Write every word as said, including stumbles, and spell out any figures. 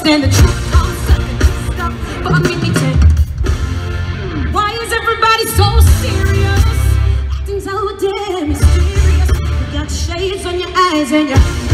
and the truth comes second. Stop, but give me ten. Why is everybody so serious? Acting so damn mysterious. You got shades on your eyes and your